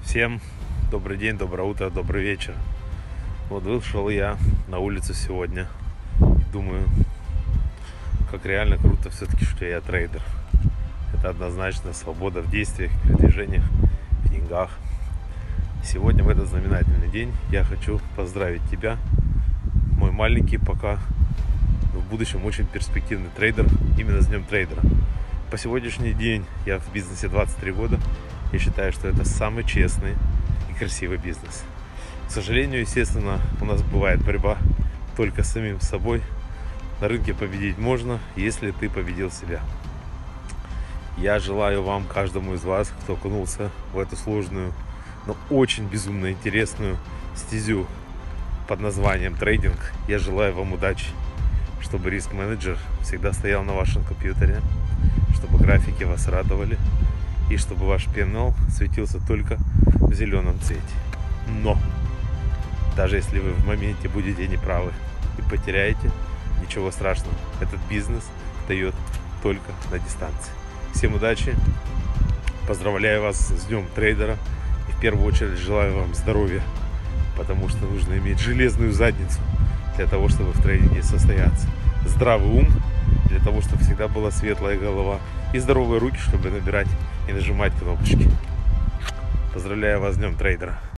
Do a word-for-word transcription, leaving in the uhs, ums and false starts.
Всем добрый день, доброе утро, добрый вечер. Вот вышел я на улицу сегодня. Думаю, как реально круто все-таки, что я трейдер. Это однозначно свобода в действиях, в передвижениях, в деньгах. Сегодня, в этот знаменательный день, я хочу поздравить тебя, мой маленький, пока в будущем очень перспективный трейдер, именно с Днем трейдера. По сегодняшний день я в бизнесе двадцать три года. Я считаю, что это самый честный и красивый бизнес. К сожалению, естественно, у нас бывает борьба только с самим собой. На рынке победить можно, если ты победил себя. Я желаю вам, каждому из вас, кто окунулся в эту сложную, но очень безумно интересную стезю под названием трейдинг, я желаю вам удачи, чтобы риск-менеджер всегда стоял на вашем компьютере, чтобы графики вас радовали, и чтобы ваш пи эн эл светился только в зеленом цвете. Но даже если вы в моменте будете неправы и потеряете, ничего страшного. Этот бизнес дает только на дистанции. Всем удачи. Поздравляю вас с Днем трейдера. И в первую очередь желаю вам здоровья, потому что нужно иметь железную задницу для того, чтобы в трейдинге состояться. Здравый ум для того, чтобы всегда была светлая голова. И здоровые руки, чтобы набирать и нажимать кнопочки. Поздравляю вас с Днем трейдера.